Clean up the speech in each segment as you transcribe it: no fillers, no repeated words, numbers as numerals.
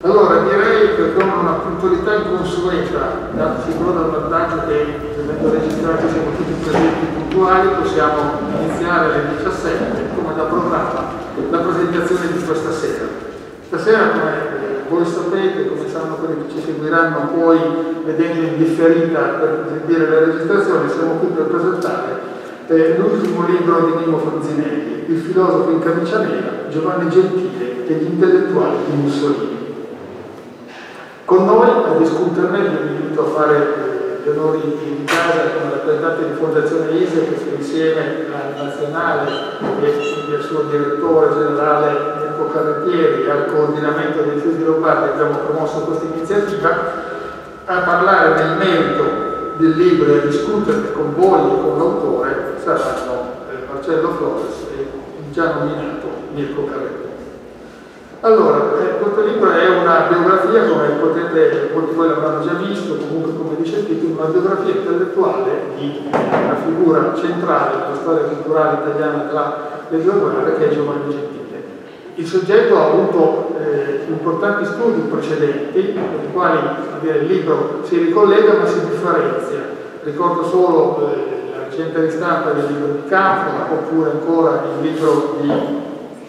Allora direi che con una puntualità inconsueta, datasi però dal vantaggio che essendo registrati siamo tutti presenti puntuali, possiamo iniziare alle 17, come da programma, la presentazione di questa sera. Stasera, come voi sapete, come sanno quelli che ci seguiranno poi vedendo in differita per sentire la registrazione, siamo qui per presentare l'ultimo libro di Mimmo Fanzinelli, Il filosofo in camicia nera, Giovanni Gentile e gli intellettuali di Mussolini. Con noi a discuterne, vi invito a fare gli onori di casa come rappresentante di Fondazione ISE, che sono insieme al nazionale e al suo direttore generale Mirko Carrettieri e al coordinamento dei Fiuti Lombardi abbiamo promosso questa iniziativa, a parlare nel merito del libro e a discutere con voi e con l'autore saranno Marcello Flores e il già nominato Mirko Carrettieri. Allora, questo libro è una biografia, come potete, molti di voi l'avranno già visto, comunque come dice il titolo, una biografia intellettuale di una figura centrale della storia culturale italiana tra le due guerre, che è Giovanni Gentile. Il soggetto ha avuto importanti studi precedenti, con i quali il libro si ricollega ma si differenzia. Ricordo solo la recente ristampa del libro di Canfora, oppure ancora il libro di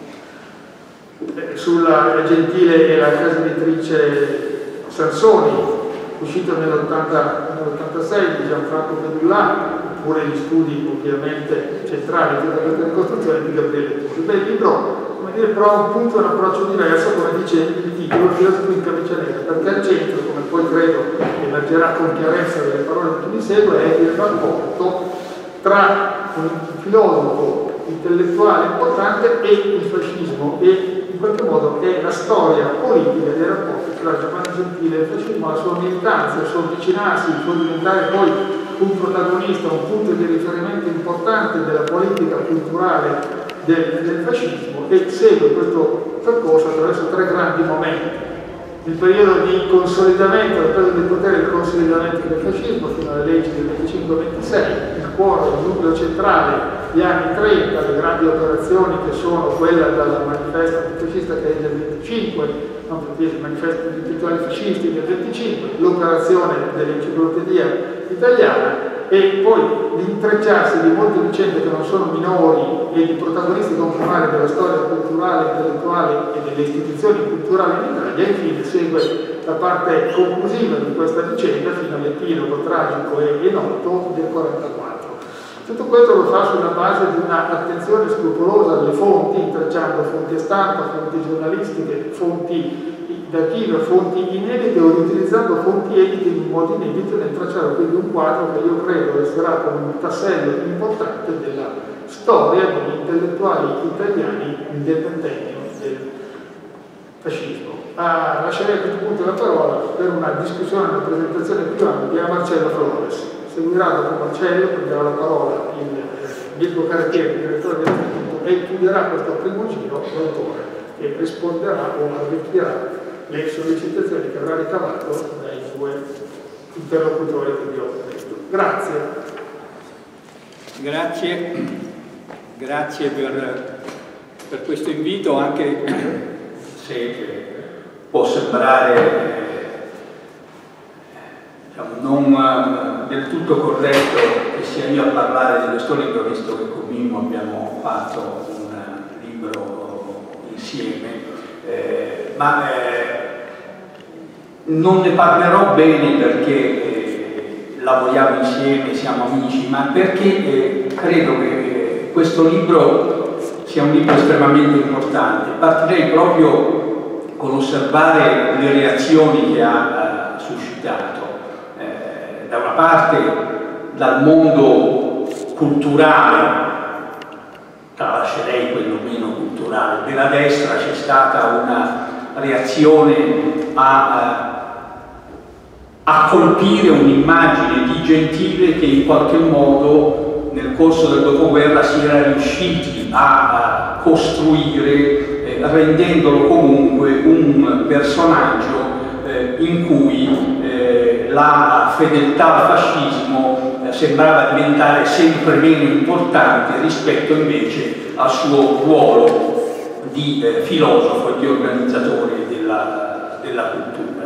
sulla Gentile e la casa editrice Sansoni, uscito nell'86 di Gianfranco Pedulla, oppure gli studi ovviamente centrali di questa ricostruzione di Gabriele Turri. Beh, il libro, come dire, però ha un punto e un approccio diverso, come dice il titolo, Il filosofo in camicia nera, perché al centro, come poi credo emergerà con chiarezza delle parole di chi mi segue, è il rapporto tra un filosofo intellettuale importante e il fascismo, e in qualche modo è la storia politica dei rapporti tra Giovanni Gentile e il fascismo, la sua militanza, il suo avvicinarsi, il suo diventare poi un protagonista, un punto di riferimento importante della politica culturale del fascismo, e segue questo percorso attraverso tre grandi momenti. Il periodo di consolidamento, il periodo di potere e il consolidamento del fascismo fino alle leggi del 25-26, il cuore, il nucleo centrale, gli anni 30, le grandi operazioni che sono quella dal manifesto antifascista che è del 25, non per dire il manifesto degli intellettuali fascisti del 25, l'operazione dell'enciclopedia italiana, e poi l'intrecciarsi di molte vicende che non sono minori e di protagonisti confirmati della storia culturale, intellettuale e delle istituzioni culturali in Italia. E infine segue la parte conclusiva di questa vicenda fino all'epilogo tragico e noto del 44. Tutto questo lo fa sulla base di un'attenzione scrupolosa alle fonti, intrecciando fonti a stampa, fonti giornalistiche, fonti d'archivio, fonti inedite, o utilizzando fonti edite in modo inedito, nel tracciare quindi un quadro che io credo resterà come un tassello importante della storia degli intellettuali italiani del ventennio del fascismo. Lascerei a questo punto la parola per una discussione, una presentazione più ampia a Marcello Flores. Seguirà dopo Marcello, prenderà la parola il Mirko Carrettieri, direttore dell'istituto, e chiuderà questo primo giro l'autore, che risponderà o arricchirà le sollecitazioni che avrà ricavato dai suoi interlocutori che vi ho detto. Grazie. Grazie per questo invito, anche se può sembrare non del tutto corretto che sia io a parlare di questo libro, visto che con Mimmo abbiamo fatto un libro insieme, ma non ne parlerò bene perché lavoriamo insieme, siamo amici, ma perché credo che questo libro sia un libro estremamente importante. Partirei proprio con osservare le reazioni che ha suscitato. Da una parte dal mondo culturale, tralascerei quello meno culturale, della destra c'è stata una reazione a colpire un'immagine di Gentile che in qualche modo nel corso del dopoguerra si era riusciti a costruire, rendendolo comunque un personaggio in cui la fedeltà al fascismo sembrava diventare sempre meno importante rispetto invece al suo ruolo di filosofo e di organizzatore della cultura.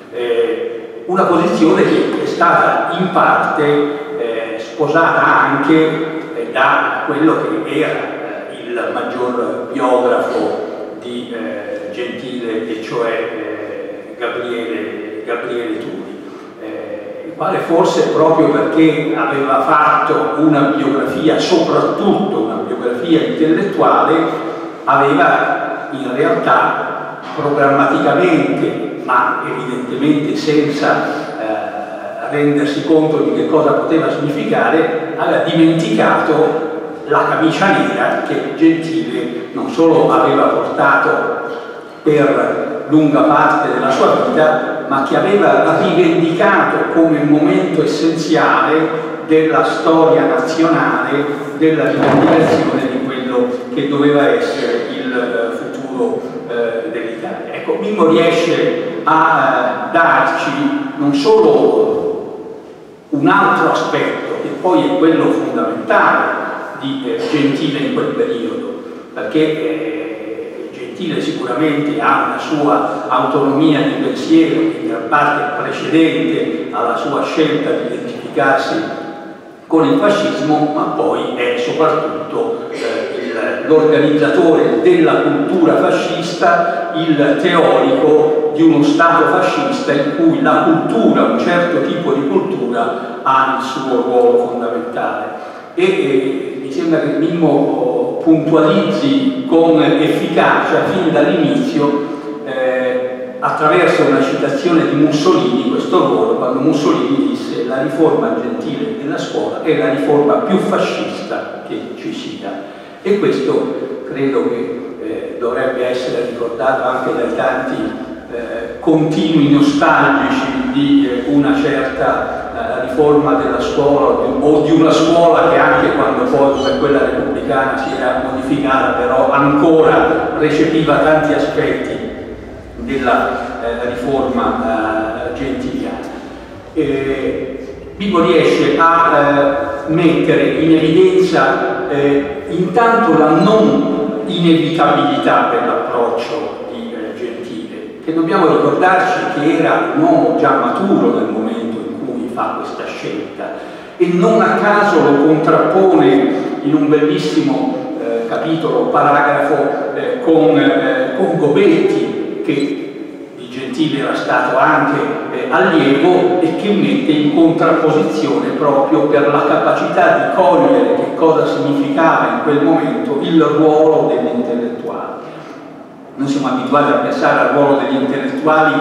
Una posizione che è stata in parte sposata anche da quello che era il maggior biografo di Gentile, e cioè Gabriele Turi, il quale forse proprio perché aveva fatto una biografia, soprattutto una biografia intellettuale, aveva in realtà programmaticamente, ma evidentemente senza rendersi conto di che cosa poteva significare, aveva dimenticato la camicia nera che Gentile non solo aveva portato per lunga parte della sua vita, ma che aveva rivendicato come un momento essenziale della storia nazionale, della rivendicazione di quello che doveva essere il futuro dell'Italia. Ecco, Mimmo riesce a darci non solo un altro aspetto, che poi è quello fondamentale di Gentile in quel periodo, perché Gentile sicuramente ha una sua autonomia di pensiero che in gran parte è precedente alla sua scelta di identificarsi con il fascismo, ma poi è soprattutto l'organizzatore della cultura fascista, il teorico di uno Stato fascista in cui la cultura, un certo tipo di cultura, ha il suo ruolo fondamentale. E mi sembra che Mimmo puntualizzi con efficacia fin dall'inizio, attraverso una citazione di Mussolini, questo ruolo, quando Mussolini disse: la riforma Gentile della scuola è la riforma più fascista che ci sia. E questo credo che dovrebbe essere ricordato anche dai tanti continui nostalgici di una certa riforma della scuola, o di una scuola che anche quando poi come quella repubblicana si era modificata, però ancora recepiva tanti aspetti della riforma gentiliana. Mimmo riesce a mettere in evidenza intanto la non inevitabilità dell'approccio di Gentile, che dobbiamo ricordarci che era un uomo già maturo nel momento in cui fa questa scelta, e non a caso lo contrappone in un bellissimo capitolo, paragrafo, con Gobetti, che di Gentile era stato anche allievo, e che mette in contrapposizione proprio per la capacità di cogliere che cosa significava in quel momento il ruolo degli intellettuali. Noi siamo abituati a pensare al ruolo degli intellettuali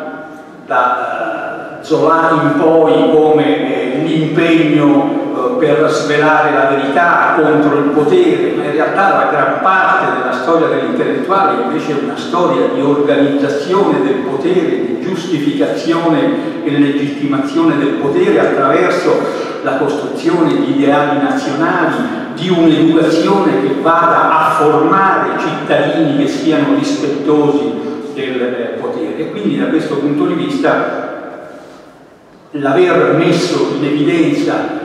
da Zola in poi come l'impegno per svelare la verità contro il potere, ma in realtà la gran parte della storia degli intellettuali invece è una storia di organizzazione del potere, di giustificazione e legittimazione del potere attraverso la costruzione di ideali nazionali, di un'educazione che vada a formare cittadini che siano rispettosi del potere. E quindi da questo punto di vista l'aver messo in evidenza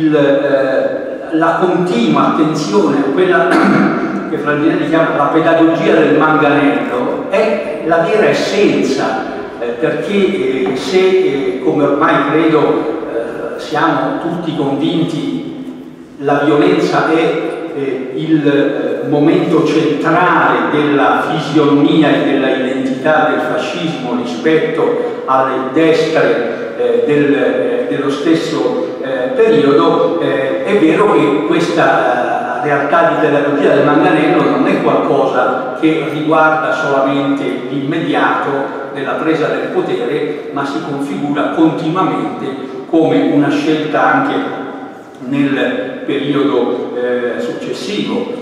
la continua attenzione a quella che Franginelli chiama la pedagogia del manganello è la vera essenza, perché se, come ormai credo siamo tutti convinti, la violenza è il momento centrale della fisionomia e della identità del fascismo rispetto alle destre dello stesso periodo, è vero che questa realtà di pedagogia del manganello non è qualcosa che riguarda solamente l'immediato della presa del potere, ma si configura continuamente come una scelta anche nel periodo successivo.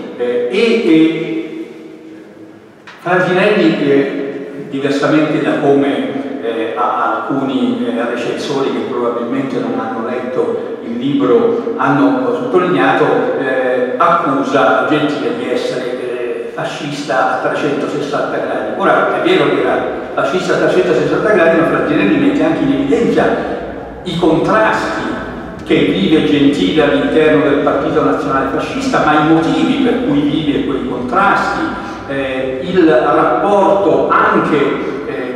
Franginelli, diversamente da come alcuni recensori che probabilmente non hanno letto il libro hanno sottolineato, accusa Gentile di essere fascista a 360 gradi. Ora, è vero che era fascista a 360 gradi, ma Franginelli mette anche in evidenza i contrasti che vive Gentile all'interno del Partito Nazionale Fascista, ma i motivi per cui vive quei contrasti, il rapporto anche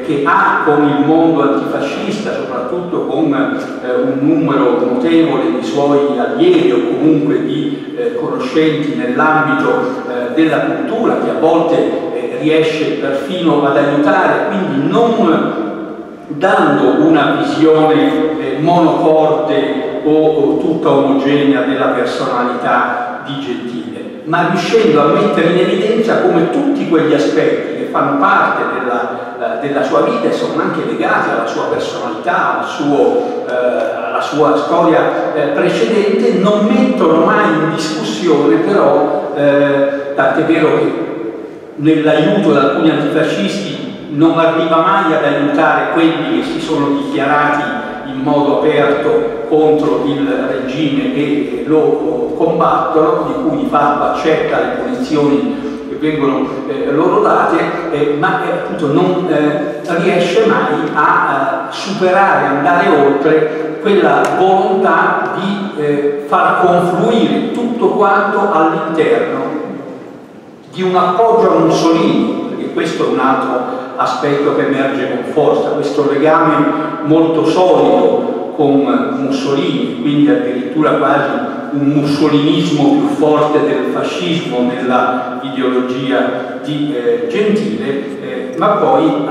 che ha con il mondo antifascista, soprattutto con un numero notevole di suoi allievi o comunque di conoscenti nell'ambito della cultura, che a volte riesce perfino ad aiutare, quindi non dando una visione monocorde o tutta omogenea della personalità di Gentile, ma riuscendo a mettere in evidenza come tutti quegli aspetti che fanno parte della sua vita e sono anche legati alla sua personalità, alla sua storia precedente, non mettono mai in discussione però, tant'è vero che nell'aiuto ad alcuni antifascisti non arriva mai ad aiutare quelli che si sono dichiarati in modo aperto contro il regime e lo combattono, di cui di fatto accetta le punizioni che vengono loro date, ma appunto non riesce mai a superare, andare oltre quella volontà di far confluire tutto quanto all'interno di un appoggio a Mussolini, perché questo è un altro aspetto che emerge con forza, questo legame molto solido con Mussolini, quindi addirittura quasi un mussolinismo più forte del fascismo nella ideologia di Gentile, ma poi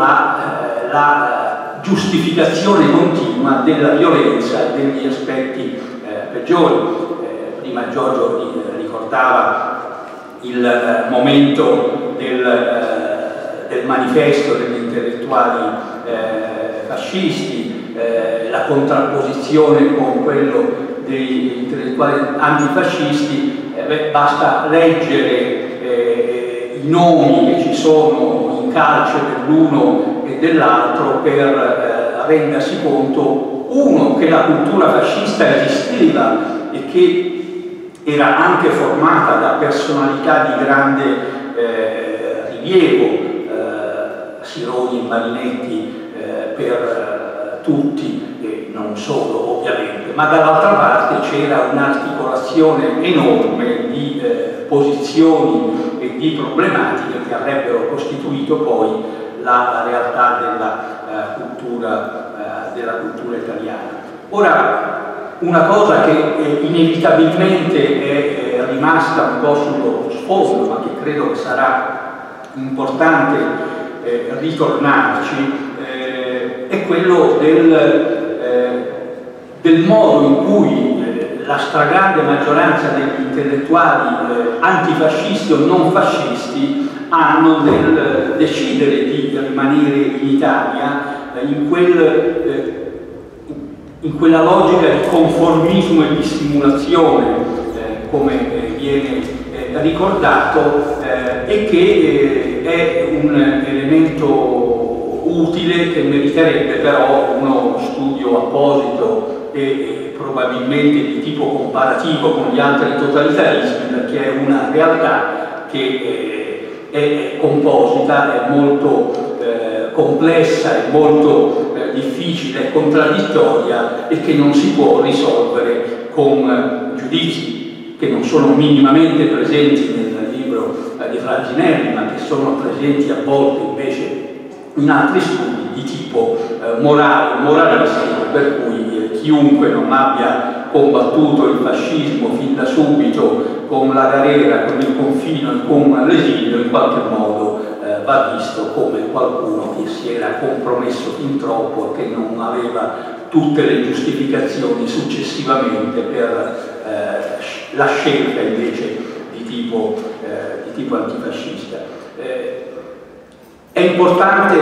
la giustificazione continua della violenza e degli aspetti peggiori. Prima Giorgio ricordava il momento del manifesto degli intellettuali fascisti, la contrapposizione con quello degli intellettuali antifascisti. Basta leggere i nomi che ci sono in calce dell'uno e dell'altro per rendersi conto, uno, che la cultura fascista esisteva e che era anche formata da personalità di grande rilievo, Sironi e Marinetti per tutti e non solo ovviamente, ma dall'altra parte c'era un'articolazione enorme di posizioni e di problematiche che avrebbero costituito poi la realtà della cultura italiana. Ora, una cosa che inevitabilmente è rimasta un po' sullo sfondo, ma che credo che sarà importante ritornarci, è quello del modo in cui la stragrande maggioranza degli intellettuali antifascisti o non fascisti hanno nel decidere di rimanere in Italia in quella logica di conformismo e di simulazione, come viene ricordato, e che è un elemento utile che meriterebbe però uno studio apposito e probabilmente di tipo comparativo con gli altri totalitarismi, perché è una realtà che è composita, è molto complessa, è molto difficile, contraddittoria e che non si può risolvere con giudizi che non sono minimamente presenti nel libro di Franginelli, ma che sono presenti a volte invece in altri studi di tipo moralistico, per cui chiunque non abbia combattuto il fascismo fin da subito con la galera, con il confino e con l'esilio, in qualche modo va visto come qualcuno che si era compromesso fin troppo e che non aveva tutte le giustificazioni successivamente per la scelta invece di tipo antifascista. È importante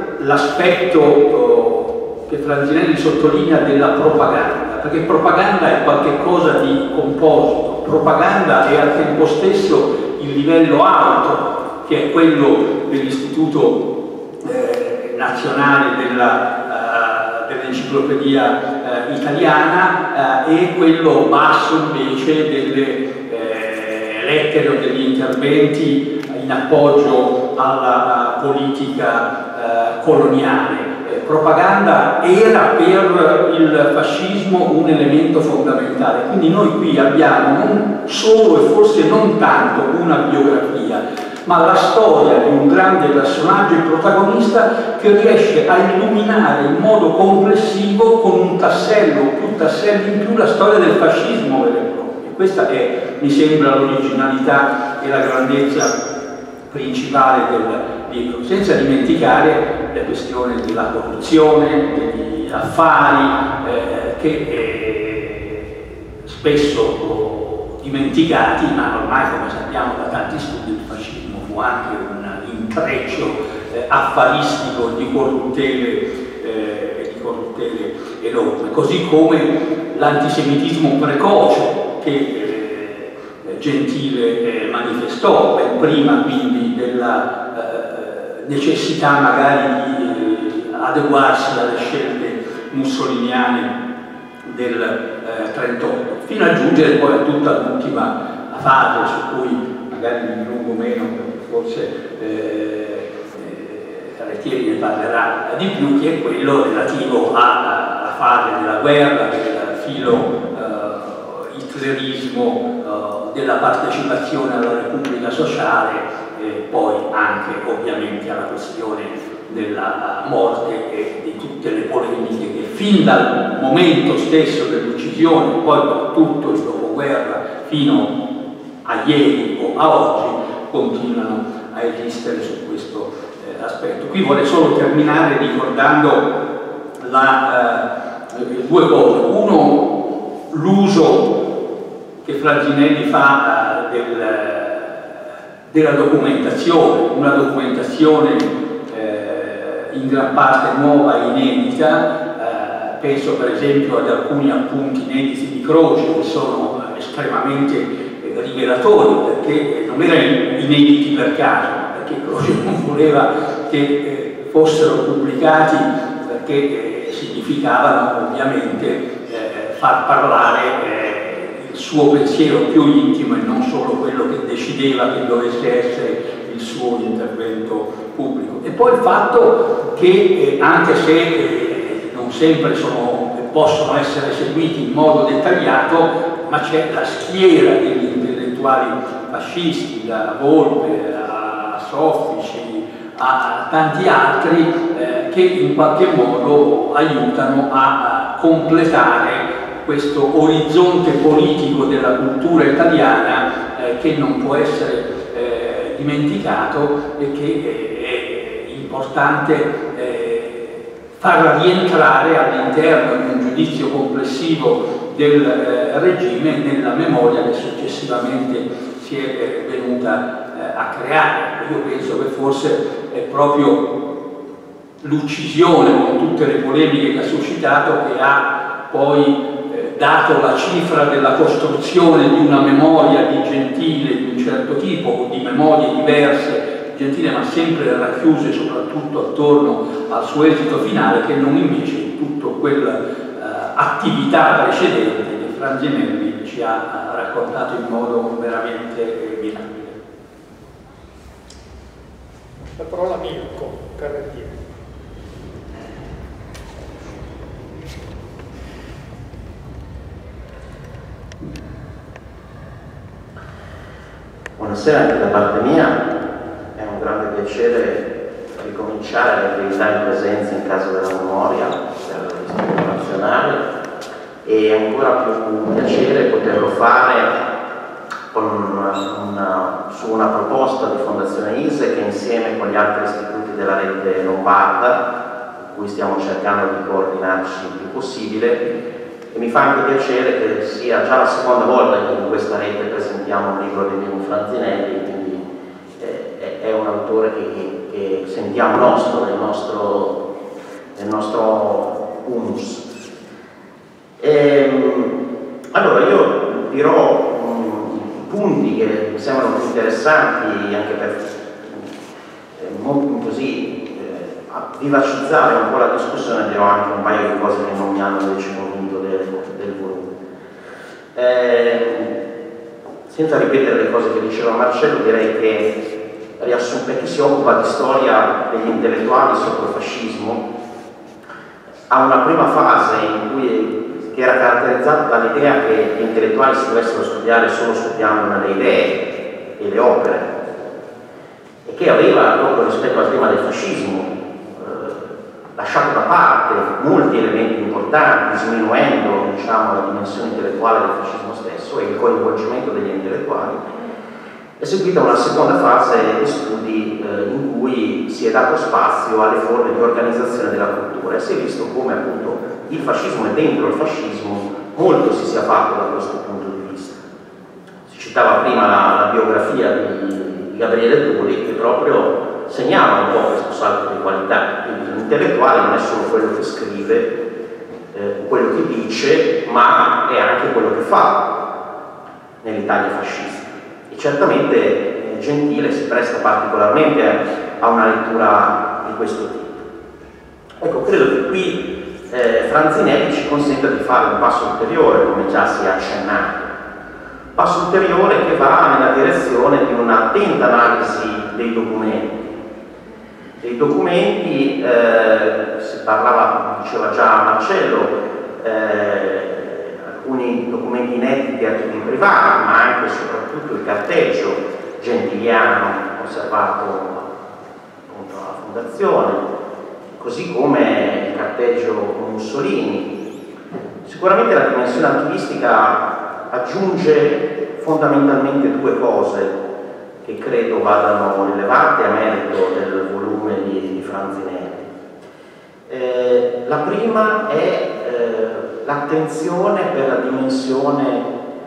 l'aspetto che Franginelli sottolinea della propaganda, perché propaganda è qualcosa di composito, propaganda è al tempo stesso il livello alto, che è quello dell'Istituto Nazionale dell'Enciclopedia Italiana, e quello basso invece delle lettere o degli interventi in appoggio alla politica coloniale. Propaganda era per il fascismo un elemento fondamentale, quindi noi qui abbiamo non solo e forse non tanto una biografia, ma la storia di un grande personaggio e protagonista che riesce a illuminare in modo complessivo, con un tassello o più tasselli in più, la storia del fascismo vero e proprio. Questa è, mi sembra, l'originalità e la grandezza principale del libro, senza dimenticare la questione della corruzione, degli affari, che spesso dimenticati, ma ormai, come sappiamo da tanti studi, il fascismo fu anche un intreccio affaristico di corruttele enorme, così come l'antisemitismo precoce che Gentile manifestò ben prima, quindi, della necessità magari di adeguarsi alle scelte mussoliniane del 38, fino a giungere poi a tutta l'ultima fase, su cui magari mi dilungo meno, perché forse Rettieri ne parlerà di più, che è quello relativo alla fase della guerra, del filo hitlerismo, della partecipazione alla Repubblica Sociale, poi anche ovviamente alla questione della morte e di tutte le polemiche che fin dal momento stesso dell'uccisione, poi per tutto il dopoguerra fino a ieri o a oggi, continuano a esistere su questo aspetto. Qui vorrei solo terminare ricordando due cose. Uno, l'uso che Franzinelli fa della documentazione, una documentazione in gran parte nuova e inedita. Penso per esempio ad alcuni appunti inediti di Croce che sono estremamente rivelatori, perché non erano inediti per caso, perché Croce non voleva che fossero pubblicati, perché significavano ovviamente far parlare il suo pensiero più intimo e non solo quello che decideva che dovesse essere il suo intervento pubblico. E poi il fatto che anche se non sempre possono essere seguiti in modo dettagliato, ma c'è la schiera degli intellettuali fascisti, da Volpe a Soffici a tanti altri, che in qualche modo aiutano a completare questo orizzonte politico della cultura italiana, che non può essere dimenticato e che è importante far rientrare all'interno di un giudizio complessivo del regime nella memoria che successivamente si è venuta a creare. Io penso che forse è proprio l'uccisione, con tutte le polemiche che ha suscitato, che ha poi dato la cifra della costruzione di una memoria di Gentile di un certo tipo, o di memorie diverse di Gentile, ma sempre racchiuse soprattutto attorno al suo esito finale, che non invece tutta quell'attività precedente che Franzinelli ci ha raccontato in modo veramente mirabile. La parola Mirko, per dire. Buonasera anche da parte mia, è un grande piacere ricominciare l'attività in presenza in Casa della Memoria dell'Istituto Nazionale, e ancora più piacere poterlo fare su una proposta di Fondazione ISE che insieme con gli altri istituti della rete lombarda, con cui stiamo cercando di coordinarci il più possibile. E mi fa anche piacere che sia già la seconda volta che in questa rete presentiamo un libro di Mimmo Franzinelli, quindi è un autore che sentiamo nostro, nel nostro humus. Allora io dirò punti che mi sembrano più interessanti anche per vivacizzare un po' la discussione. Dirò anche un paio di cose che non mi hanno invece convinto del volume. Senza ripetere le cose che diceva Marcello, direi che per chi si occupa di storia degli intellettuali sotto il fascismo, ha una prima fase che era caratterizzata dall'idea che gli intellettuali si dovessero studiare solo studiando le idee e le opere, che aveva, proprio rispetto al tema del fascismo, lasciato da parte molti elementi importanti, sminuendo, diciamo, la dimensione intellettuale del fascismo stesso e il coinvolgimento degli intellettuali. È seguita una seconda fase di studi in cui si è dato spazio alle forme di organizzazione della cultura e si è visto come appunto il fascismo e dentro il fascismo molto si sia fatto da questo punto di vista. Si citava prima la biografia di Gabriele Turi, che proprio segnala un po' questo salto di qualità. Quindi l'intellettuale non è solo quello che scrive, quello che dice, ma è anche quello che fa nell'Italia fascista. E certamente Gentile si presta particolarmente a una lettura di questo tipo. Ecco, credo che qui Franzinelli ci consenta di fare un passo ulteriore, come già si è accennato. Passo ulteriore che va nella direzione di un'attenta analisi dei documenti. Dei documenti, si parlava, diceva già Marcello, alcuni documenti inediti a tutti privati, ma anche e soprattutto il carteggio gentiliano conservato appunto alla Fondazione, così come il carteggio Mussolini. Sicuramente la dimensione archivistica aggiunge fondamentalmente due cose che credo vadano rilevate a merito del volume di Franzinelli. La prima è l'attenzione per la dimensione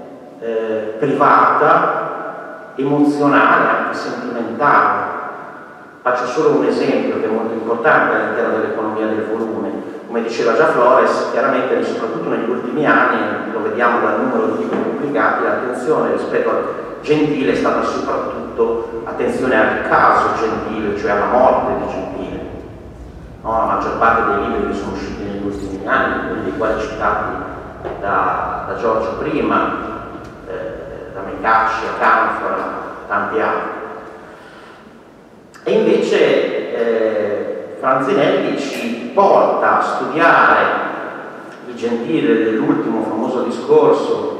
privata, emozionale, anche sentimentale. Faccio solo un esempio che è molto importante all'interno dell'economia del volume. Come diceva già Flores, chiaramente soprattutto negli ultimi anni, lo vediamo dal numero di libri pubblicati, l'attenzione rispetto a Gentile è stata soprattutto attenzione al caso Gentile, cioè alla morte di Gentile. No, la maggior parte dei libri che sono usciti negli ultimi anni, quelli dei quali citati da Giorgio prima, da Mecacci a Canfora, tanti altri. E invece Franzinelli ci porta a studiare il Gentile dell'ultimo famoso discorso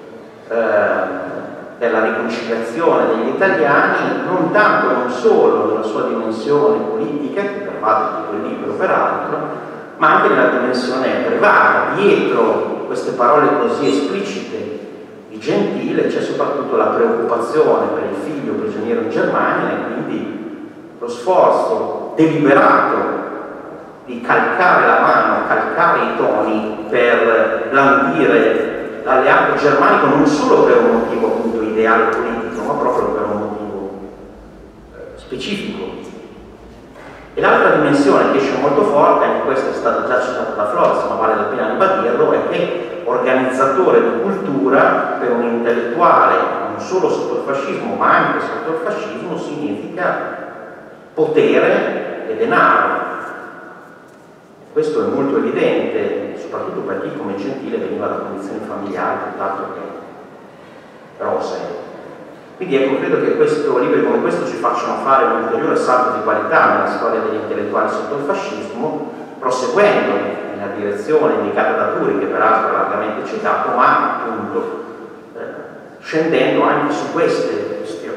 per la riconciliazione degli italiani, non tanto e non solo nella sua dimensione politica, che pervade tutto il libro peraltro, ma anche nella dimensione privata. Dietro queste parole così esplicite di Gentile c'è soprattutto la preoccupazione per il figlio prigioniero in Germania e quindi lo sforzo deliberato di calcare la mano, calcare i toni per blandire l'alleato germanico non solo per un motivo appunto ideale politico, ma proprio per un motivo specifico. E l'altra dimensione che esce molto forte, anche questa è stata già citata da Flores, ma vale la pena ribadirlo, è che organizzatore di cultura per un intellettuale, non solo sotto il fascismo, ma anche sotto il fascismo, significa potere e denaro. Questo è molto evidente, soprattutto per chi come Gentile veniva da condizioni familiari tutt'altro che rosee. Quindi ecco, credo che libri come questo ci facciano fare un ulteriore salto di qualità nella storia degli intellettuali sotto il fascismo, proseguendo nella direzione indicata da Turi, che peraltro è largamente citato, ma appunto scendendo anche su queste questioni.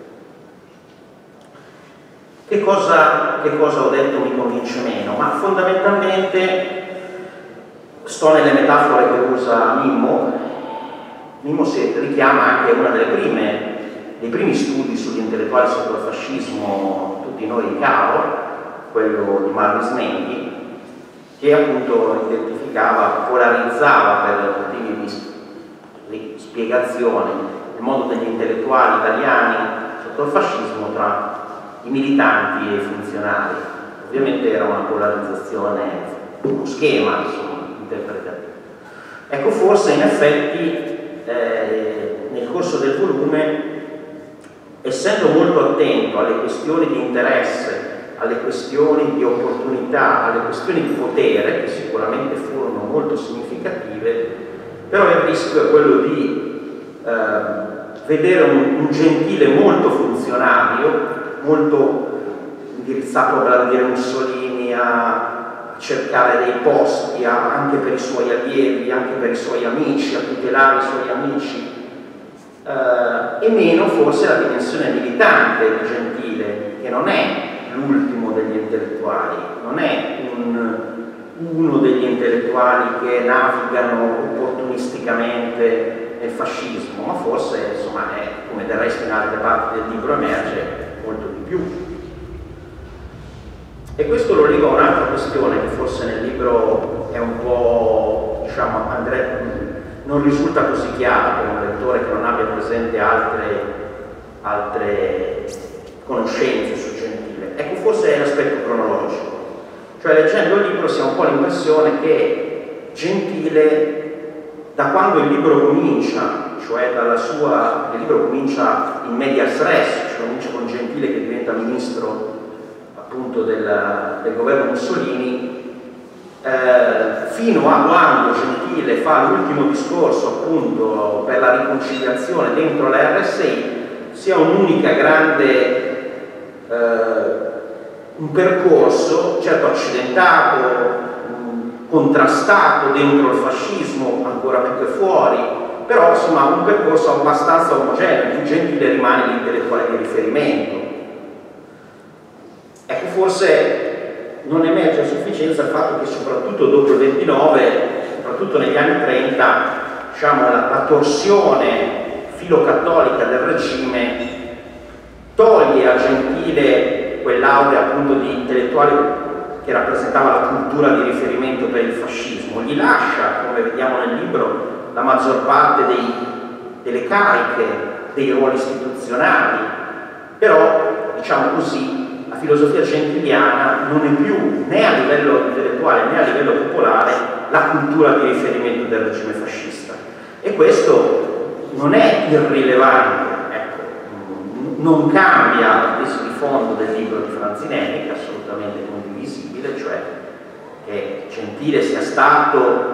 Che cosa ho detto mi convince meno? Ma fondamentalmente sto nelle metafore che usa Mimmo. Mimmo si richiama anche a una dei primi studi sugli intellettuali sotto il fascismo, tutti noi caro, quello di Marvis Menghi, che appunto identificava, polarizzava per motivi di spiegazione il mondo degli intellettuali italiani sotto il fascismo tra i militanti e i funzionari. Ovviamente era una polarizzazione, uno schema insomma, interpretativo. Ecco, forse in effetti nel corso del volume, essendo molto attento alle questioni di interesse, alle questioni di opportunità, alle questioni di potere, che sicuramente furono molto significative, però il rischio è quello di vedere un Gentile molto funzionario, molto indirizzato a blandire Mussolini, a cercare dei posti anche per i suoi allievi, anche per i suoi amici, a tutelare i suoi amici, e meno forse la dimensione militante di Gentile, che non è l'ultimo degli intellettuali, non è uno degli intellettuali che navigano opportunisticamente nel fascismo, ma forse, insomma, è, come del resto in altre parti del libro emerge, molto di più. E questo lo lega a un'altra questione che forse nel libro è un po', diciamo, non risulta così chiara per un lettore che non abbia presente altre conoscenze su Gentile. Ecco, forse è l'aspetto cronologico. Cioè, leggendo il libro si ha un po' l'impressione che Gentile, da quando il libro comincia, cioè il libro comincia in medias res, cioè comincia con Gentile che diventa ministro appunto del governo Mussolini, fino a quando Gentile fa l'ultimo discorso appunto per la riconciliazione dentro la RSI, sia un'unica grande un percorso certo accidentato, contrastato dentro il fascismo ancora più che fuori, però insomma un percorso abbastanza omogeneo, in cui Gentile rimane l'intellettuale di riferimento. Ecco, forse non emerge a sufficienza il fatto che soprattutto dopo il 29, soprattutto negli anni 30, diciamo, la torsione filocattolica del regime toglie a Gentile quell'aurea appunto di intellettuale che rappresentava la cultura di riferimento per il fascismo, gli lascia, come vediamo nel libro, la maggior parte delle cariche, dei ruoli istituzionali, però, diciamo così, la filosofia gentiliana non è più, né a livello intellettuale né a livello popolare, la cultura di riferimento del regime fascista. E questo non è irrilevante, ecco, non cambia la tesi di fondo del libro di Franzinelli, che è assolutamente condivisibile, cioè che Gentile sia stato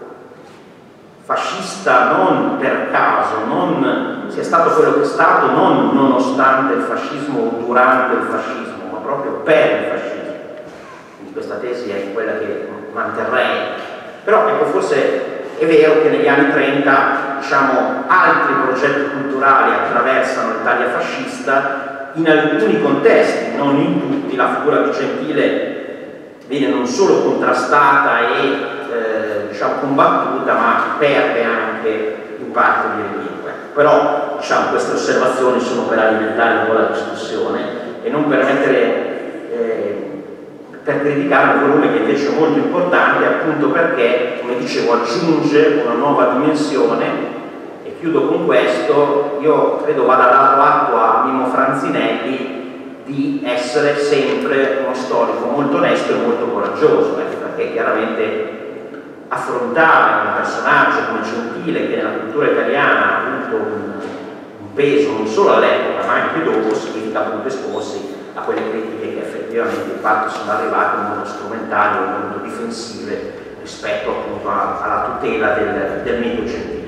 fascista non per caso, non sia stato quello che è stato non nonostante il fascismo o durante il fascismo, ma proprio per il fascismo. Quindi questa tesi è quella che manterrei. Però ecco, forse è vero che negli anni 30, diciamo, altri progetti culturali attraversano l'Italia fascista. In alcuni contesti, non in tutti, la figura di Gentile viene non solo contrastata e diciamo, combattuta, ma perde anche in parte di rilievo. Però diciamo, queste osservazioni sono per alimentare un po' la discussione e non per criticare un volume che invece è molto importante, appunto perché, come dicevo, aggiunge una nuova dimensione. E chiudo con questo: io credo vada dato atto a Mimmo Franzinelli di essere sempre uno storico molto onesto e molto coraggioso, perché chiaramente affrontare un personaggio come Gentile, che nella cultura italiana ha avuto un peso non solo all'epoca ma anche dopo, significa appunto esporsi a quelle critiche che effettivamente in parte sono arrivate in modo strumentale o in modo difensive rispetto appunto alla tutela del mito Gentile.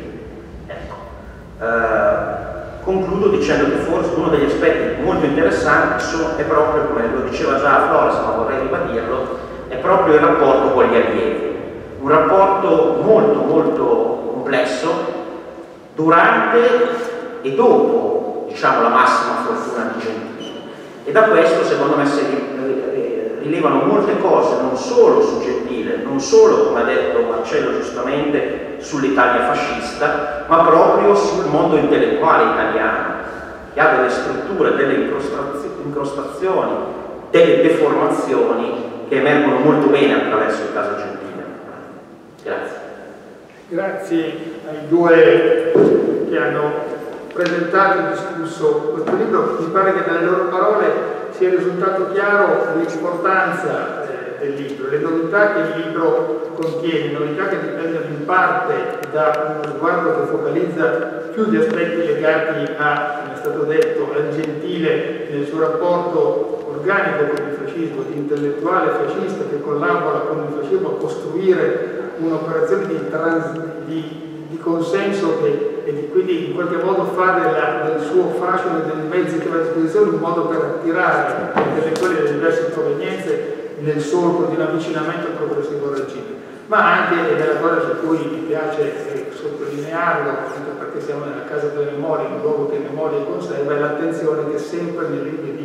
Ecco. Concludo dicendo che forse uno degli aspetti molto interessanti è proprio, come lo diceva già Flores, ma vorrei ribadirlo, è proprio il rapporto con gli allievi. Un rapporto molto molto complesso durante e dopo, diciamo, la massima fortuna di Gentile. E da questo secondo me si rilevano molte cose, non solo su Gentile, non solo, come ha detto Marcello giustamente, sull'Italia fascista, ma proprio sul mondo intellettuale italiano, che ha delle strutture, delle incrostazioni, delle deformazioni che emergono molto bene attraverso il caso Gentile. Grazie. Grazie ai due che hanno presentato e discusso questo libro. Mi pare che dalle loro parole sia risultato chiaro l'importanza del libro, le novità che il libro contiene, novità che dipendono in parte da uno sguardo che focalizza più gli aspetti legati a, come è stato detto, al Gentile nel suo rapporto organico con il fascismo, di intellettuale fascista che collabora con il fascismo a costruire un'operazione di consenso e quindi in qualche modo fa del suo fascino e dei mezzi che ha a disposizione un modo per attirare gli intellettuali delle diverse provenienze nel solco di un avvicinamento progressivo al regime. Ma anche, ed è la cosa su cui mi piace sottolinearlo, anche perché siamo nella Casa delle Memorie, un luogo che memoria conserva, è l'attenzione che sempre nei libri di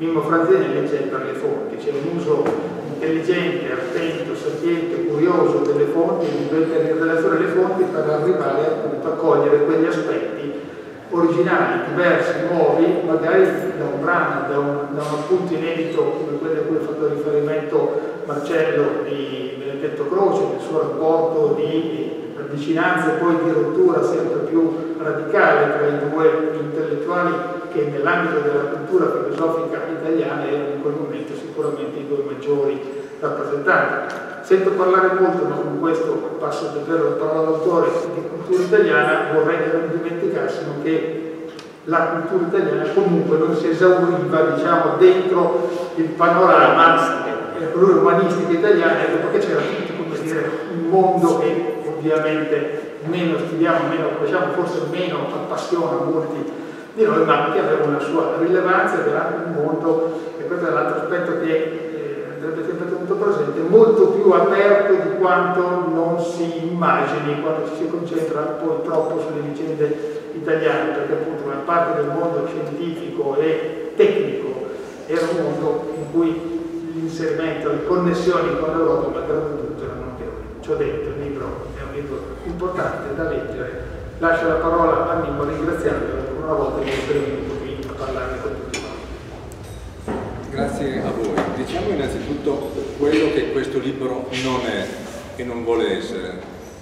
Mimmo Franzinelli c'è per le fonti, c'è un uso intelligente, attento, sapiente, curioso delle fonti, di mettere in relazione le fonti per arrivare appunto a cogliere quegli aspetti originali, diversi, nuovi, magari da un brano, da un appunto inedito come quello a cui ha fatto riferimento Marcello di Benedetto Croce, del suo rapporto di vicinanza e poi di rottura sempre più radicale tra i due intellettuali che nell'ambito della cultura filosofica italiana erano in quel momento sicuramente i due maggiori rappresentanti. Sento parlare molto, ma con questo passo davvero la parola d'autore di cultura italiana, vorrei che non dimenticassimo che la cultura italiana comunque non si esauriva, diciamo, dentro il panorama umanistico italiano, perché c'era tutto, come dire, un mondo che ovviamente meno studiamo, meno conosciamo, forse meno appassiona molti di noi, ma che aveva una sua rilevanza ed era un mondo, e questo è l'altro aspetto che andrebbe sempre tenuto presente, molto più aperto di quanto non si immagini quando ci si concentra poi troppo sulle vicende italiane, perché appunto una parte del mondo scientifico e tecnico era un mondo in cui l'inserimento, le connessioni con l'Europa, malgrado tutto, erano notevoli. Ciò detto, il libro è un libro importante da leggere. Lascio la parola a Mimmo ringraziandolo per una volta che è venuto qui a parlare con tutti noi. Grazie a voi. Diciamo innanzitutto quello che questo libro non è e non vuole essere.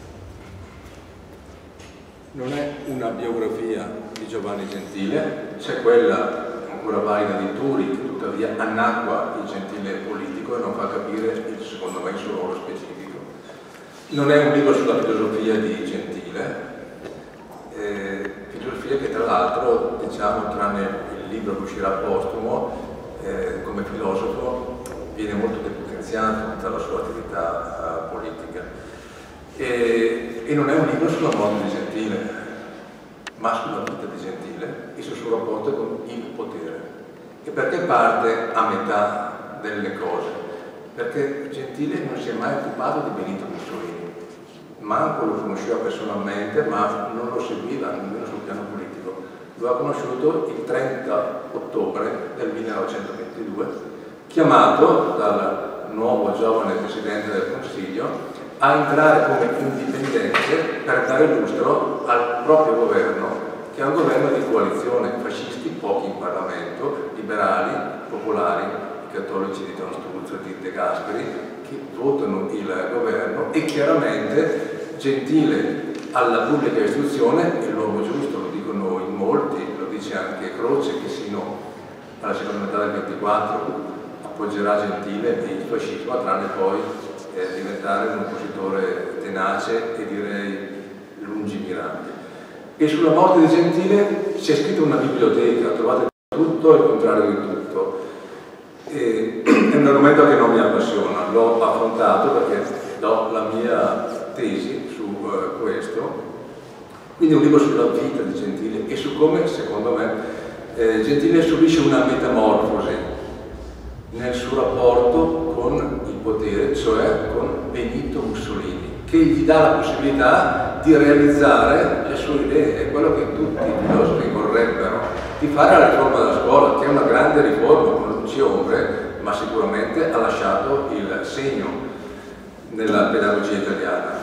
Non è una biografia di Giovanni Gentile, c'è quella ancora valida di Turi, che tuttavia annacqua il Gentile politico e non fa capire, secondo me, il suo ruolo specifico. Non è un libro sulla filosofia di Gentile, filosofia che tra l'altro, diciamo, tranne il libro che uscirà postumo, come filosofo viene molto depotenziato dalla sua attività politica. E non è un libro sulla morte di Gentile, ma sulla vita di Gentile e sul suo rapporto con il potere. E perché parte a metà delle cose? Perché Gentile non si è mai occupato di Benito Mussolini, manco lo conosceva personalmente, ma non lo seguiva nemmeno sul piano politico. Lo ha conosciuto il 30 ottobre del 1922, chiamato dal nuovo giovane Presidente del Consiglio a entrare come indipendente per dare lustro al proprio governo, che è un governo di coalizione, fascisti pochi in Parlamento, liberali, popolari, i cattolici di Don Sturzo e di De Gasperi, che votano il governo, e chiaramente Gentile alla pubblica istruzione è l'uomo giusto, lo dicono in molti, lo dice anche Croce, che sino alla seconda metà del 24 appoggerà Gentile e il fascismo, tranne poi diventare un oppositore tenace e direi lungimirante. E sulla morte di Gentile si è scritta una biblioteca, trovate tutto e il contrario di tutto. È un argomento che non mi appassiona, l'ho affrontato perché do la mia tesi su questo. Quindi è un libro sulla vita di Gentile e su come, secondo me, Gentile subisce una metamorfosi nel suo rapporto con il potere, cioè con Benito Mussolini, che gli dà la possibilità di realizzare le sue idee, è quello che tutti i filosofi vorrebbero, di fare la riforma della scuola, che è una grande riforma con luci e ombre, ma sicuramente ha lasciato il segno nella pedagogia italiana.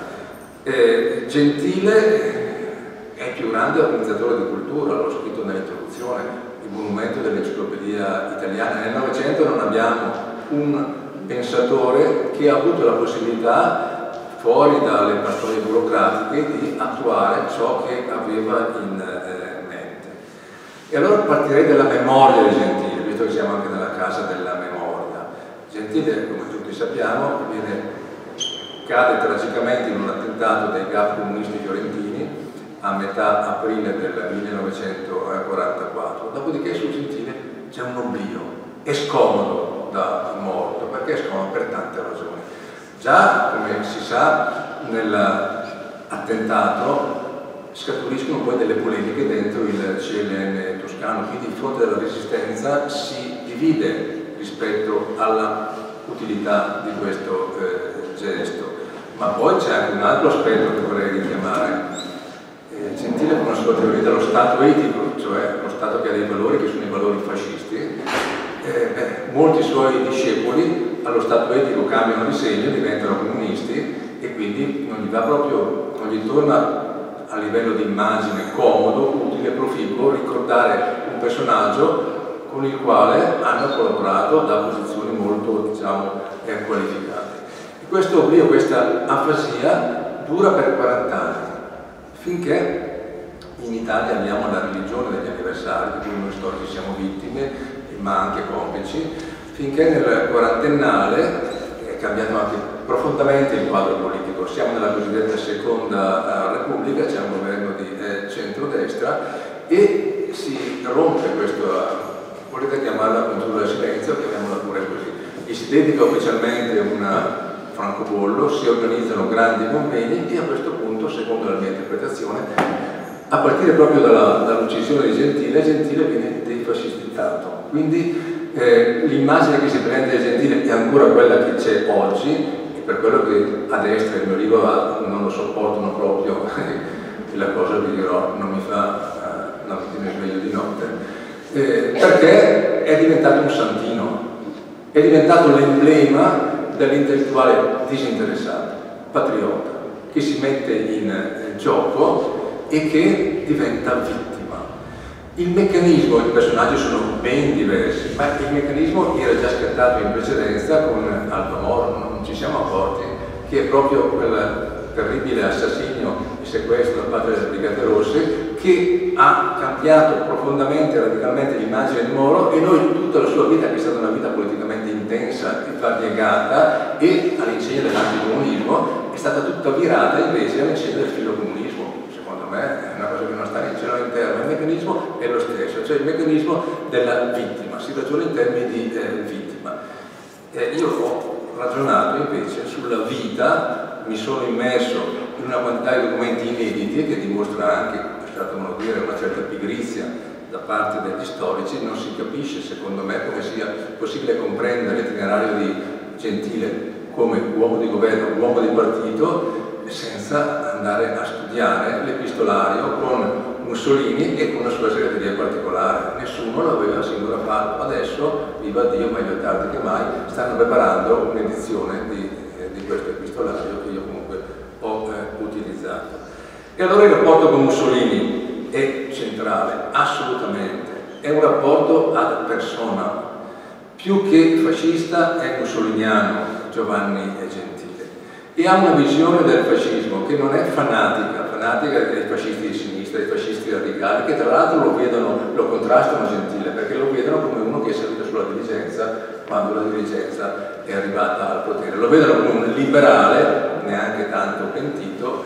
Gentile è il più grande organizzatore di cultura, l'ho scritto nell'introduzione, il monumento dell'enciclopedia italiana. Nel Novecento non abbiamo un pensatore che ha avuto la possibilità, fuori dalle pastorie burocratiche, di attuare ciò che aveva in mente. E allora partirei dalla memoria di Gentile, visto che siamo anche nella casa della memoria. Gentile, come tutti sappiamo, cade tragicamente in un attentato dei capi comunisti fiorentini a metà aprile del 1944. Dopodiché su Gentile c'è un oblio, è scomodo da morto. Perché è scomodo? Per tante ragioni. Già, come si sa, nell'attentato scaturiscono poi delle polemiche dentro il CLN toscano, quindi il fronte della resistenza si divide rispetto alla utilità di questo gesto. Ma poi c'è anche un altro aspetto che vorrei richiamare. Gentile con la sua teoria dello Stato etico, cioè lo Stato che ha dei valori che sono i valori fascisti, molti suoi discepoli allo stato etico cambiano di segno, diventano comunisti, e quindi non gli va proprio, non gli torna a livello di immagine comodo, utile, proficuo ricordare un personaggio con il quale hanno collaborato da posizioni molto, diciamo, qualificate. E questo oblio, questa afasia dura per 40 anni, finché in Italia abbiamo la religione degli anniversari, di cui noi storici siamo vittime, ma anche complici, finché nel quarantennale è cambiato anche profondamente il quadro politico. Siamo nella cosiddetta Seconda Repubblica, c'è un governo di centrodestra e si rompe questa, volete chiamarla cultura del silenzio, chiamiamola pure così. Si dedica ufficialmente una francobollo, si organizzano grandi convegni e a questo punto, secondo la mia interpretazione, a partire proprio dall'uccisione di Gentile viene defascistizzato. Quindi l'immagine che si prende di Gentile è ancora quella che c'è oggi, e per quello che a destra il mio libro non lo sopportano proprio, e la cosa vi dirò non mi tiene sveglio di notte, perché è diventato un santino, è diventato l'emblema dell'intellettuale disinteressato, patriota, che si mette in gioco e che diventa vittima. Il meccanismo, i personaggi sono ben diversi, ma il meccanismo era già scattato in precedenza con Aldo Moro, non ci siamo accorti che è proprio quel terribile assassinio e sequestro da parte delle Brigate Rosse che ha cambiato profondamente, radicalmente l'immagine di Moro, e noi tutta la sua vita, che è stata una vita politicamente intensa e variegata e all'insegna dell'anticomunismo, è stata tutta virata invece all'insegna del filocomunismo. Secondo me è una cosa che non sta in cielo all'interno, il meccanismo è lo stesso, cioè il meccanismo della vittima, si ragiona in termini di vittima. Io ho ragionato invece sulla vita, mi sono immerso in una quantità di documenti inediti che dimostra anche, lasciatemelo dire, una certa pigrizia da parte degli storici. Non si capisce, secondo me, come sia possibile comprendere l'itinerario di Gentile come uomo di governo, uomo di partito, senza andare a studiare l'epistolario con Mussolini e con la sua segreteria particolare. Nessuno l'aveva singola fatto. Adesso, viva Dio, meglio tardi che mai, stanno preparando un'edizione di questo epistolario che io comunque ho utilizzato. E allora il rapporto con Mussolini è centrale, assolutamente. È un rapporto ad persona. Più che fascista è mussoliniano Giovanni Gentile. E ha una visione del fascismo che non è fanatica dei fascisti di sinistra, dei fascisti radicali, che tra l'altro lo contrastano Gentile, perché lo vedono come uno che è salito sulla dirigenza quando la dirigenza è arrivata al potere. Lo vedono come un liberale, neanche tanto pentito,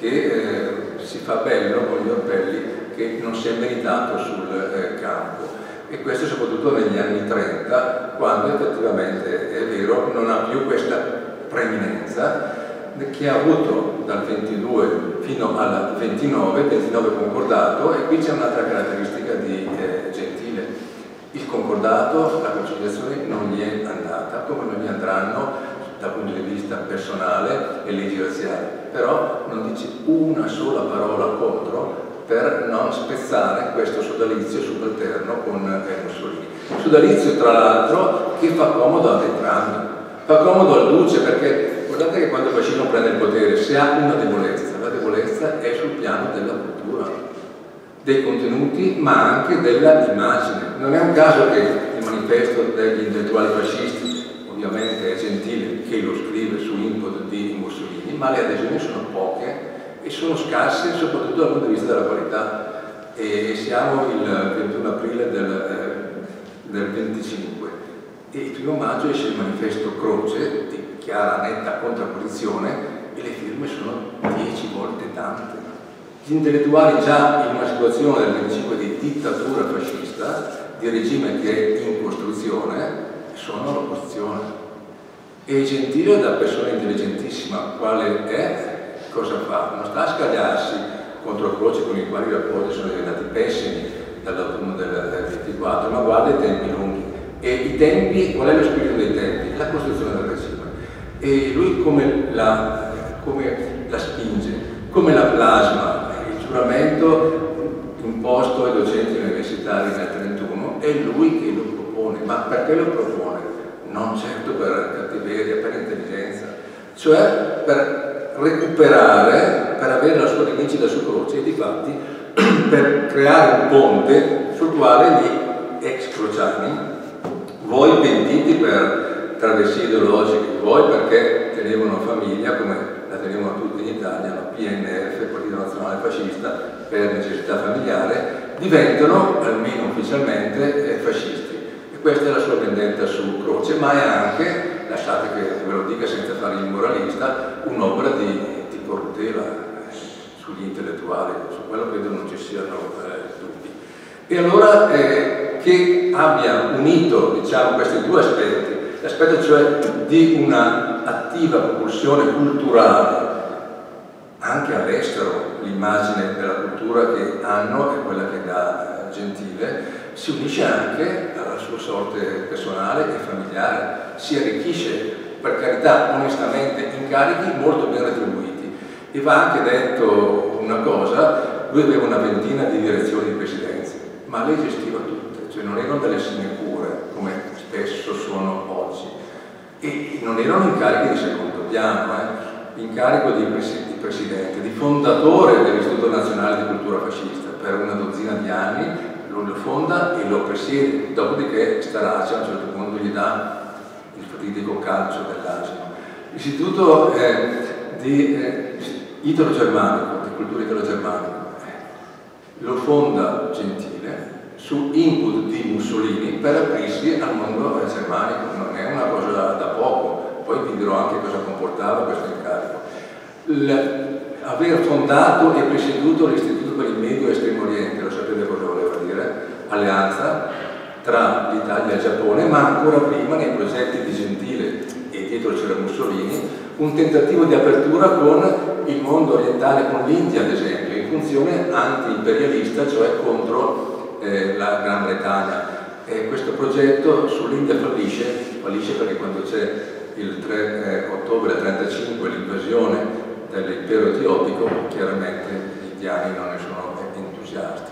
che si fa bello con gli orpelli che non si è meritato sul campo. E questo soprattutto negli anni 30, quando effettivamente, è vero, non ha più questa preeminenza che ha avuto dal 22 fino al 29 concordato. E qui c'è un'altra caratteristica di Gentile. Il concordato, la conciliazione non gli è andata, come non gli andranno dal punto di vista personale e leggi razziali, però non dice una sola parola contro per non spezzare questo sodalizio subalterno con Mussolini. Sodalizio, tra l'altro, che fa comodo ad entrambi, fa comodo al Duce, perché guardate che quando il fascismo prende il potere, se ha una debolezza, la debolezza è sul piano della cultura, dei contenuti, ma anche dell'immagine. Non è un caso che il manifesto degli intellettuali fascisti, ovviamente è Gentile che lo scrive su input di Mussolini, ma le adesioni sono poche e sono scarse soprattutto dal punto di vista della qualità. E siamo il 21 aprile del 25 e il 1 maggio esce il manifesto Croce di chiara, netta contrapposizione, e le firme sono 10 volte tante. Gli intellettuali già in una situazione del 25 di dittatura fascista, di regime che è in costruzione, sono all'opposizione. E Gentile, da persona intelligentissima quale è, cosa fa? Non sta a scagliarsi contro Croce, con i quali i rapporti sono diventati pessimi dall'autunno del 24, ma guarda i tempi lunghi. E i tempi, qual è lo spirito dei tempi? La costruzione del regime. E lui come la spinge, come la plasma, il giuramento imposto ai docenti universitari nel 31, è lui che lo propone propone, ma perché lo propone? Non certo per cattiveria, per intelligenza, cioè per recuperare, per avere la sua rivincita su croce e difatti per creare un ponte sul quale gli ex crociani, voi pentiti per travessie ideologiche, voi perché tenevano famiglia come la tenevano tutti in Italia, la PNF, Partito Nazionale Fascista, per necessità familiare, diventano, almeno ufficialmente, fascisti. E questa è la sua vendetta su croce, ma è anche, lasciate che ve lo dica senza fare il moralista, un'opera di corruttela sugli intellettuali, su quello credo non ci siano dubbi. E allora che abbia unito, diciamo, questi due aspetti, l'aspetto cioè di una attiva propulsione culturale anche all'estero, l'immagine della cultura che hanno è quella che dà Gentile, si unisce anche alla sua sorte personale e familiare, si arricchisce, per carità, onestamente, incarichi molto ben retribuiti. E va anche detto una cosa, lui aveva una ventina di direzioni di presidenza, ma lei gestiva tutte, cioè non erano delle sinecure come spesso sono oggi, e non erano incarichi di secondo piano, incarico di presidente, di fondatore dell'Istituto Nazionale di Cultura Fascista per una dozzina di anni, lo fonda e lo presiede, dopodiché Starace a un certo punto gli dà il fatidico calcio dell'asino. L'Istituto italo-germanico, di cultura italo-germanica, lo fonda Gentile su input di Mussolini per aprirsi al mondo germanico, non è una cosa da poco, poi vi dirò anche cosa comportava questo incarico. Aver fondato e presieduto l'Istituto per il Medio e Estremo Oriente, lo sapete cosa voleva dire? Alleanza tra l'Italia e il Giappone, ma ancora prima nei progetti di Gentile, e dietro c'era Mussolini, un tentativo di apertura con il mondo orientale, con l'India ad esempio, in funzione anti-imperialista, cioè contro la Gran Bretagna. E questo progetto sull'India fallisce perché quando c'è il 3 ottobre 1935 l'invasione dell'impero etiopico, chiaramente gli indiani non ne sono entusiasti.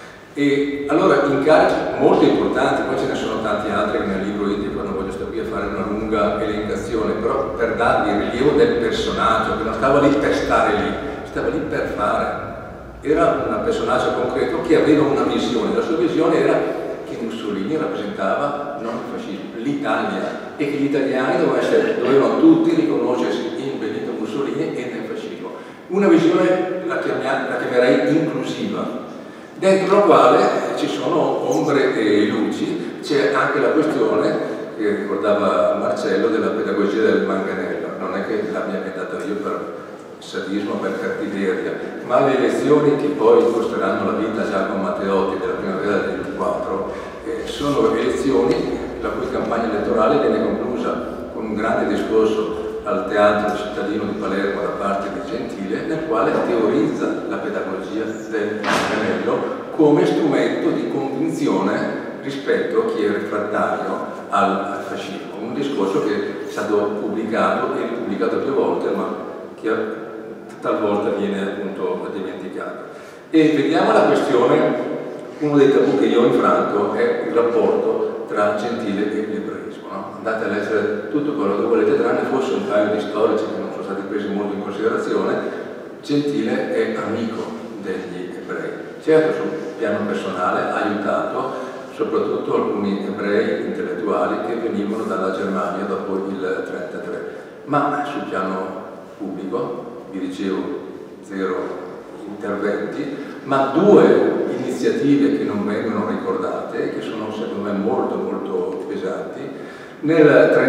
E allora incarichi molto importanti, poi ce ne sono tanti altri nel libro indico, non voglio stare qui a fare una lunga elencazione, però per darvi il rilievo del personaggio, che non stava lì per stare lì, stava lì per fare. Era un personaggio concreto che aveva una visione, la sua visione era che Mussolini rappresentava non il fascismo, l'Italia, e che gli italiani dovevano tutti riconoscersi in Benito Mussolini e nel fascismo. Una visione, la chiamerei inclusiva, dentro la quale ci sono ombre e luci. C'è anche la questione che ricordava Marcello della pedagogia del manganello, non è che l'abbia inventata io per sadismo, per cattiveria, ma le elezioni che poi costeranno la vita a Giacomo Matteotti della primavera del 24 sono elezioni la cui campagna elettorale viene conclusa con un grande discorso al Teatro Cittadino di Palermo da parte di Gentile, nel quale teorizza la pedagogia del manganello come strumento di convinzione rispetto a chi è refrattario al fascismo. Un discorso che è stato pubblicato e ripubblicato più volte, ma che talvolta viene appunto dimenticato. E vediamo la questione, uno dei tabù che io ho infranto è il rapporto tra Gentile e l'ebraismo, no? Andate a leggere tutto quello che volete, tranne forse un paio di storici che non sono stati presi molto in considerazione. Gentile è amico degli ebrei, certo sul piano personale ha aiutato soprattutto alcuni ebrei intellettuali che venivano dalla Germania dopo il 1933, ma sul piano pubblico, vi dicevo, 0 interventi, ma 2 iniziative che non vengono ricordate e che sono secondo me molto molto pesanti. Nel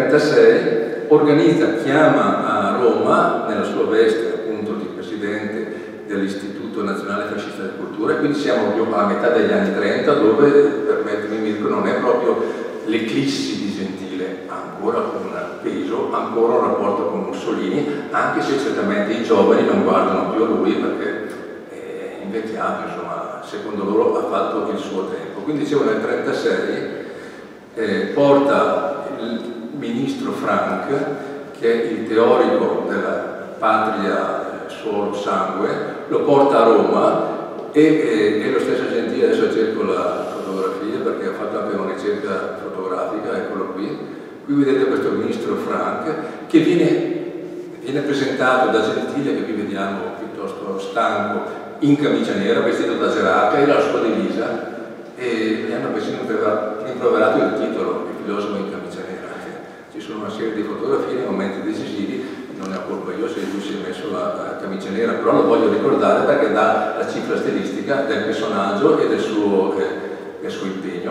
1936 chiama a Roma, nella sua veste appunto di presidente dell'Istituto Nazionale Fascista di Cultura, e quindi siamo più a metà degli anni 30, dove, permettimi Mirko, non è proprio l'eclissi di Gentile, ha ancora un peso, ancora un rapporto con Mussolini, anche se certamente i giovani non guardano più a lui perché è invecchiato, insomma, secondo loro ha fatto il suo tempo. Quindi dicevo, nel 1936 porta il ministro Frank, che è il teorico della patria suolo sangue, lo porta a Roma e lo stesso Gentile, adesso cerco la fotografia perché ha fatto anche una ricerca fotografica, eccolo qui. Qui vedete questo ministro Frank che viene presentato da Gentile, che qui vediamo piuttosto stanco, in camicia nera, vestito da Geraca, era la sua divisa, e gli hanno persino rimproverato il titolo, il filosofo in camicia nera. Ci sono una serie di fotografie nei momenti decisivi, non ne ho colpa io se lui si è messo la camicia nera, però lo voglio ricordare perché dà la cifra stilistica del personaggio e del suo impegno,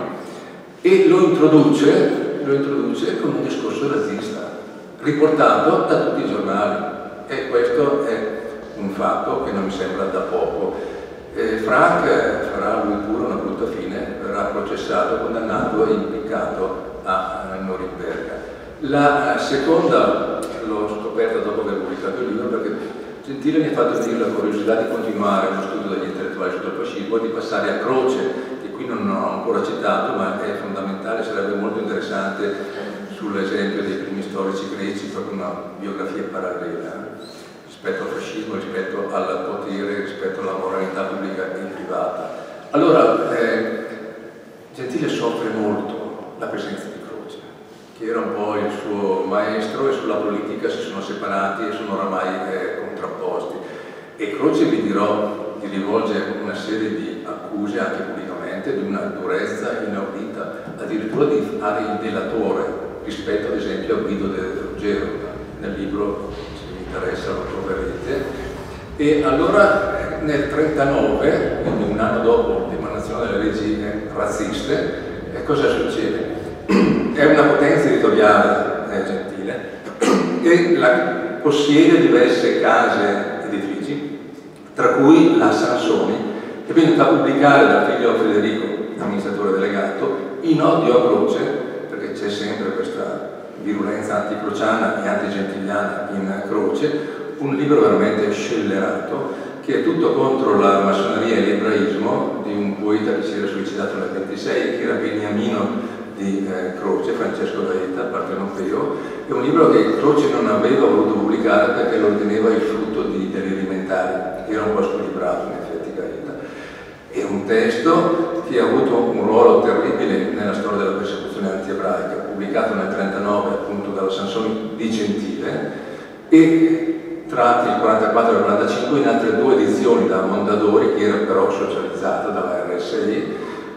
e lo introduce con un discorso razzista riportato da tutti i giornali, e questo è un fatto che non mi sembra da poco. Frank farà lui pure una brutta fine, verrà processato, condannato e impiccato a Norimberga. La seconda l'ho scoperta dopo aver pubblicato il libro, perché Gentile mi ha fatto venire la curiosità di continuare lo studio degli intellettuali sul fascismo e di passare a Croce, che qui non ho ancora citato, ma è fondamentale, sarebbe molto interessante sull'esempio dei primi storici greci, proprio una biografia parallela rispetto al fascismo, rispetto al potere, rispetto alla moralità pubblica e privata. Allora, Gentile soffre molto la presenza di Croce, che era un po' il suo maestro, e sulla politica si sono separati e sono oramai contrapposti. E Croce, vi dirò, gli rivolge una serie di accuse, anche pubblicamente, di una durezza inaudita, addirittura di fare il delatore rispetto ad esempio a Guido de Ruggero. Nel libro, se vi interessa, lo troverete. E allora nel 1939, quindi un anno dopo l'emanazione delle leggi razziste, cosa succede? È una potenza editoriale Gentile, e possiede diverse case editrici, tra cui la Sansoni, che quindi fa pubblicare dal figlio Federico, amministratore delegato, in odio a Croce, perché c'è sempre questa virulenza anticrociana e antigentiliana in Croce, un libro veramente scellerato, che è tutto contro la massoneria e l'ebraismo, di un poeta che si era suicidato nel 26, che era beniamino di Croce, Francesco Gaeta, partenopeo. È un libro che Croce non aveva voluto pubblicare perché lo riteneva il frutto di deliri mentali, era un po' squilibrato in effetti Gaeta. È un testo che ha avuto un ruolo terribile nella storia della persecuzione antiebraica, pubblicato nel 1939 appunto dalla Sansoni di Gentile, e tra il 44 e il 45 in altre due edizioni da Mondadori, che era però socializzata dalla RSI,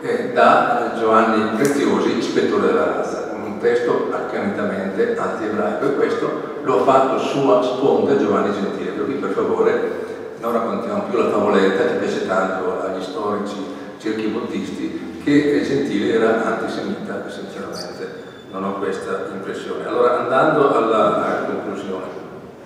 da Giovanni Preziosi, ispettore della razza, un testo accanitamente anti-ebraico, e questo lo ha fatto sua sponda Giovanni Gentile. Per cui, per favore, non raccontiamo più la favoletta che piace tanto agli storici cerchi bottisti, che Gentile era antisemita, e sinceramente non ho questa impressione. Allora, andando alla conclusione,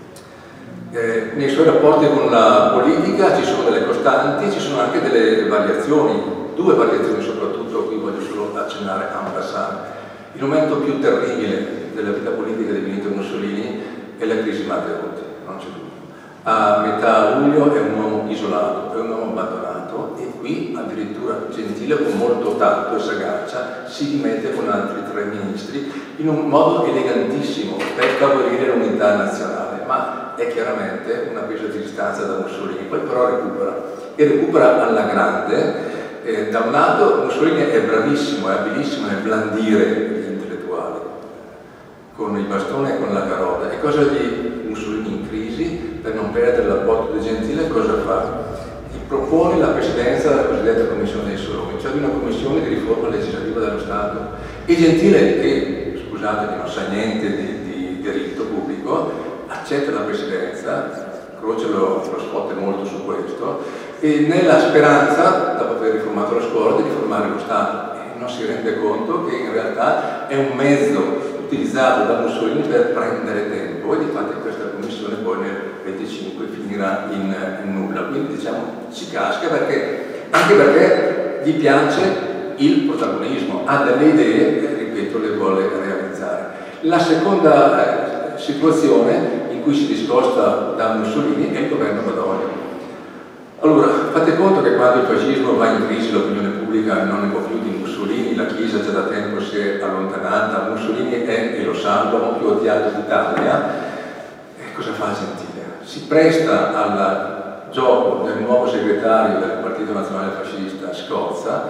nei suoi rapporti con la politica ci sono delle costanti, ci sono anche delle variazioni, due variazioni soprattutto, qui voglio solo accennare en passant. Il momento più terribile della vita politica di Benito Mussolini è la crisi Matteotti, non c'è dubbio. A metà luglio è un uomo isolato, è un uomo abbandonato, e qui addirittura Gentile, con molto tatto e sagacia, si dimette con altri 3 ministri in un modo elegantissimo per favorire l'unità nazionale, ma è chiaramente una presa di distanza da Mussolini. Poi però recupera alla grande. Da un lato Mussolini è bravissimo, è abilissimo nel blandire gli intellettuali con il bastone e con la carota. E cosa di Mussolini in crisi, per non perdere l'apporto di Gentile, cosa fa? Gli propone la presidenza della cosiddetta Commissione dei Soloni, cioè di una commissione di riforma legislativa dello Stato. E Gentile, che, scusate, non sa niente di diritto pubblico, accetta la presidenza. Croce lo sfotte molto su questo, e nella speranza, dopo aver riformato la scuola, di riformare lo Stato, e non si rende conto che in realtà è un mezzo utilizzato da Mussolini per prendere tempo, e di fatto questa commissione poi nel 25 finirà in nulla. Quindi diciamo ci casca, anche perché gli piace il protagonismo, ha delle idee e, ripeto, le vuole realizzare. La seconda situazione in cui si discosta da Mussolini è il governo Badoglio. Allora, fate conto che quando il fascismo va in crisi l'opinione pubblica non ne può più di Mussolini, la Chiesa già da tempo si è allontanata, Mussolini è, e lo sa, l'uomo più odiato d'Italia. E cosa fa Gentile? Si presta al gioco del nuovo segretario del Partito Nazionale Fascista, Scorza,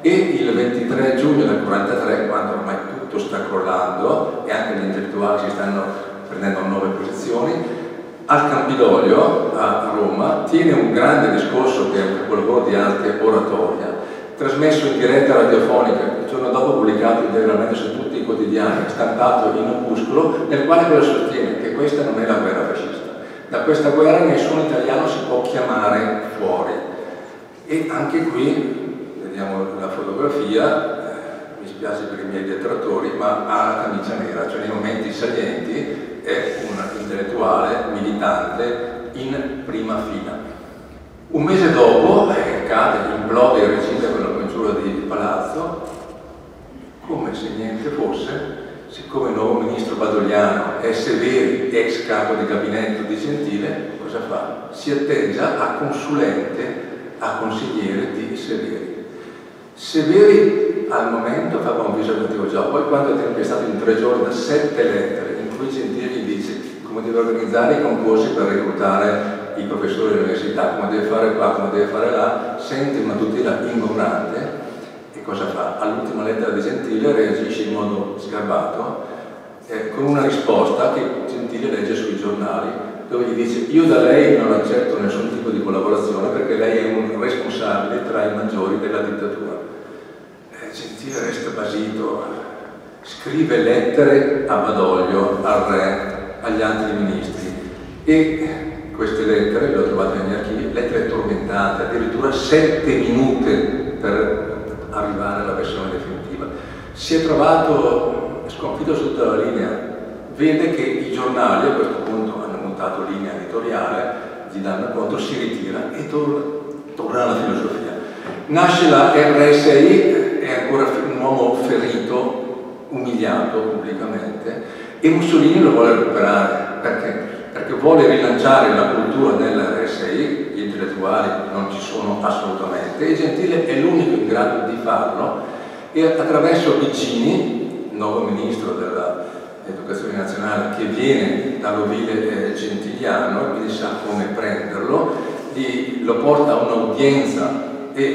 e il 23 giugno del 43, quando ormai tutto sta crollando e anche gli intellettuali si stanno prendendo nuove posizioni, al Campidoglio a Roma tiene un grande discorso che è un capolavoro di arte oratoria, trasmesso in diretta radiofonica, il giorno dopo pubblicato integralmente su tutti i quotidiani, stampato in opuscolo, nel quale quello sostiene che questa non è la guerra fascista. Da questa guerra nessun italiano si può chiamare fuori. E anche qui, vediamo la fotografia, mi spiace per i miei detrattori, ma ha la camicia nera, cioè nei momenti salienti è un intellettuale militante in prima fila. Un mese dopo cade, implode il regime con la congiura di Palazzo, come se niente fosse, siccome il nuovo ministro Badogliano è Severi, ex capo di gabinetto di Gentile, cosa fa? Si atteggia a consulente, a consigliere di Severi. Severi al momento fa un viso cattivo già, poi quando è tempestato in 3 giorni da 7 lettere in cui Gentile gli dice come deve organizzare i concorsi per reclutare i professori dell'università, come deve fare qua, come deve fare là, sente una tutela ingombrante e cosa fa? All'ultima lettera di Gentile reagisce in modo sgarbato con una risposta che Gentile legge sui giornali, dove gli dice: io da lei non accetto nessun tipo di collaborazione perché lei è un responsabile tra i maggiori della dittatura. Gentile resta basito, scrive lettere a Badoglio, al re, agli altri ministri, e queste lettere le ho trovate nei miei archivi, lettere tormentate, addirittura 7 minute per arrivare alla versione definitiva. Si è trovato sconfitto su tutta la linea, vede che i giornali a questo punto hanno mutato linea editoriale, gli danno conto, si ritira e torna alla filosofia. Nasce la RSI, è ancora un uomo ferito, umiliato pubblicamente, e Mussolini lo vuole recuperare. Perché? Perché vuole rilanciare la cultura della RSI, gli intellettuali non ci sono assolutamente, e Gentile è l'unico in grado di farlo, e attraverso Piccini, nuovo ministro dell'Educazione Nazionale, che viene dall'ovile gentiliano e quindi sa come prenderlo, lo porta a un'udienza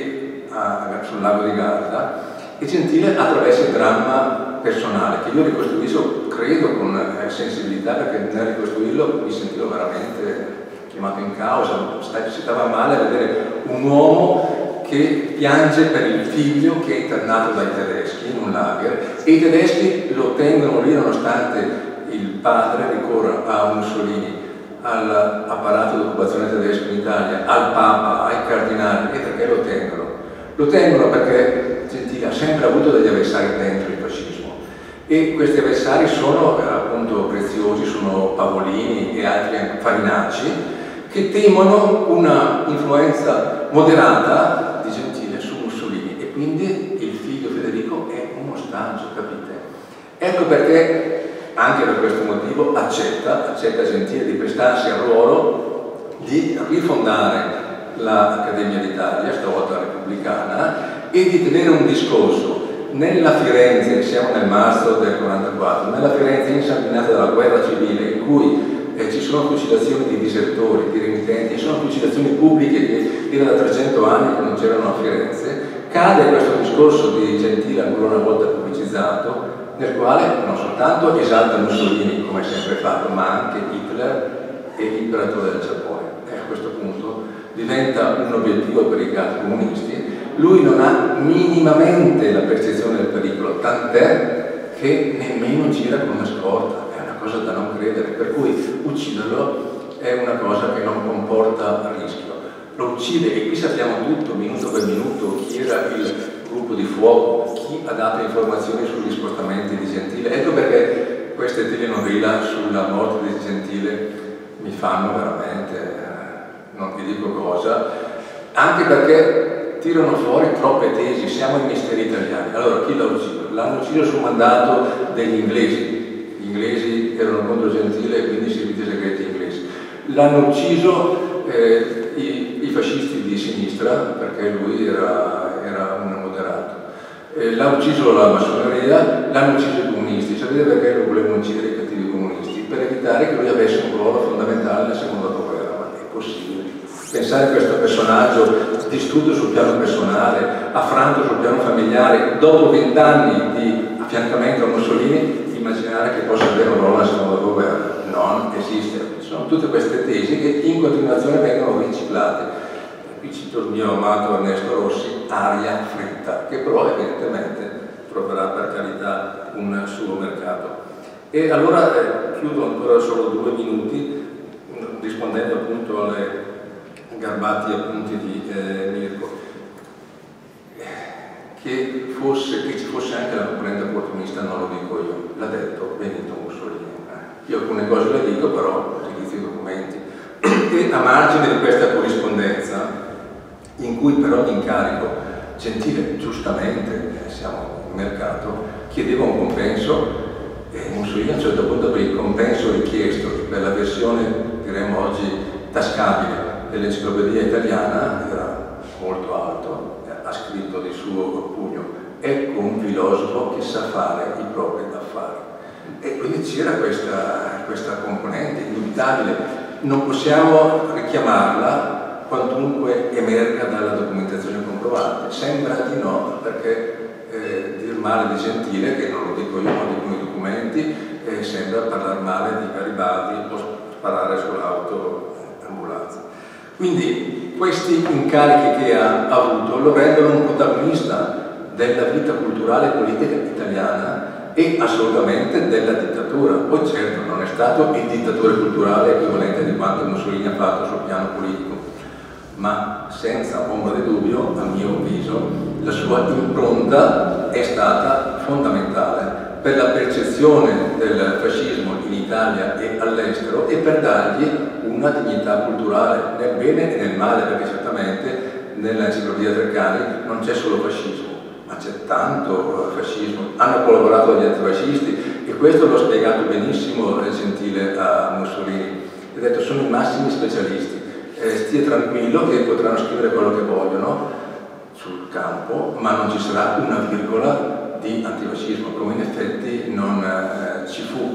sul lago di Garda, e Gentile attraverso il dramma personale, che io ricostruisco, credo, con sensibilità, perché nel ricostruirlo mi sentivo veramente chiamato in causa, si stava male a vedere un uomo che piange per il figlio che è internato dai tedeschi in un lager, e i tedeschi lo tengono lì nonostante il padre ricorra a Mussolini, all'apparato di occupazione tedesco in Italia, al Papa, ai cardinali. E perché lo tengono? Lo tengono perché Gentile ha sempre avuto degli avversari dentro il fascismo, e questi avversari sono appunto preziosi, sono Pavolini e altri Farinacci, che temono una influenza moderata di Gentile su Mussolini, e quindi il figlio Federico è un ostaggio, capite? Ecco perché anche per questo motivo accetta Gentile di prestarsi al ruolo di rifondare l'Accademia d'Italia, stavolta repubblicana, e di tenere un discorso nella Firenze, siamo nel marzo del 44, nella Firenze insanguinata dalla guerra civile, in cui ci sono fucilazioni di disertori, di remittenti, ci sono fucilazioni pubbliche che era da 300 anni che non c'erano a Firenze. Cade questo discorso di Gentile, ancora una volta pubblicizzato, nel quale non soltanto esalta Mussolini, come ha sempre fatto, ma anche Hitler e l'imperatore del Giappone. E a questo punto diventa un obiettivo per i capi comunisti. Lui non ha minimamente la percezione del pericolo, tant'è che nemmeno gira con una scorta, è una cosa da non credere, per cui ucciderlo è una cosa che non comporta rischio. Lo uccide, e qui sappiamo tutto, minuto per minuto, chi era il gruppo di fuoco, chi ha dato informazioni sugli spostamenti di Gentile. Ecco perché queste telenovela sulla morte di Gentile mi fanno veramente, non vi dico cosa, anche perché tirano fuori troppe tesi. Siamo i misteri italiani. Allora, chi l'ha ucciso? L'hanno ucciso su mandato degli inglesi. Gli inglesi erano contro Gentile e quindi i servizi segreti inglesi. L'hanno ucciso i fascisti di sinistra, perché lui era un moderato. L'ha ucciso la massoneria, l'hanno ucciso i comunisti. Sapete perché lo volevano uccidere i cattivi comunisti? Per evitare che lui avesse un ruolo fondamentale nel secondo dopoguerra. Ma è possibile? Pensare a questo personaggio distrutto sul piano personale, affranto sul piano familiare, dopo 20 anni di affiancamento a Mussolini, immaginare che possa avere un ruolo nella seconda guerra non esiste. Sono tutte queste tesi che in continuazione vengono riciclate. Qui cito il mio amato Ernesto Rossi, aria fritta, che però evidentemente troverà per carità un suo mercato. E allora chiudo ancora solo 2 minuti rispondendo appunto alle garbati appunti di Mirko. Che ci fosse anche la componente opportunista non lo dico io, l'ha detto Benito Mussolini. Io alcune cose le dico, però utilizzo i documenti. E a margine di questa corrispondenza, in cui per ogni incarico Gentile giustamente, siamo in mercato, chiedeva un compenso, e Mussolini a un certo punto per il compenso richiesto per la versione, diremmo oggi, tascabile dell'enciclopedia italiana era molto alto. Ha scritto di suo pugno: ecco un filosofo che sa fare i propri affari. E quindi c'era questa componente indubitabile, non possiamo richiamarla quantunque emerga dalla documentazione comprovante. Sembra di no, perché dir male di Gentile, che non lo dico io ma dicono i documenti, sembra parlare male di Garibaldi o sparare sull'autoambulanza. Quindi questi incarichi che ha avuto lo rendono un protagonista della vita culturale e politica italiana e assolutamente della dittatura. Poi certo non è stato il dittatore culturale equivalente di quanto Mussolini ha fatto sul piano politico, ma senza ombra di dubbio, a mio avviso, la sua impronta è stata fondamentale per la percezione del fascismo in Italia e all'estero e per dargli una dignità culturale nel bene e nel male, perché certamente nell'enciclopedia Treccani non c'è solo fascismo, ma c'è tanto fascismo. Hanno collaborato gli antifascisti e questo l'ho spiegato benissimo Gentile a Mussolini. Ha detto: sono i massimi specialisti, stia tranquillo che potranno scrivere quello che vogliono sul campo, ma non ci sarà una virgola di antifascismo, come in effetti non ci fu.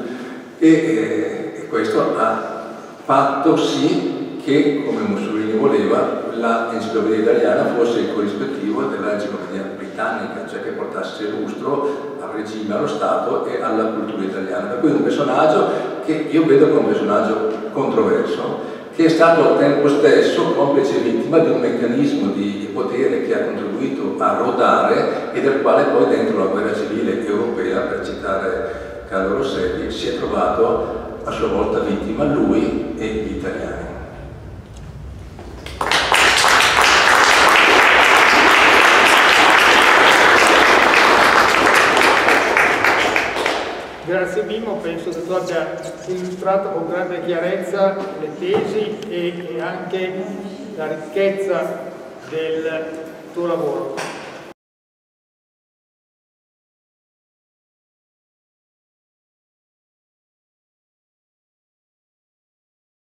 E questo ha fatto sì che, come Mussolini voleva, l'enciclopedia italiana fosse il corrispettivo dell'enciclopedia britannica, cioè che portasse lustro al regime, allo Stato e alla cultura italiana. Per cui un personaggio che io vedo come un personaggio controverso, che è stato al tempo stesso complice vittima di un meccanismo di potere che ha contribuito a rodare e del quale poi dentro la guerra civile europea, per citare Carlo Rosselli, si è trovato a sua volta vittima lui e gli italiani. Grazie Mimmo, penso che tu abbia illustrato con grande chiarezza le tesi e anche la ricchezza del tuo lavoro.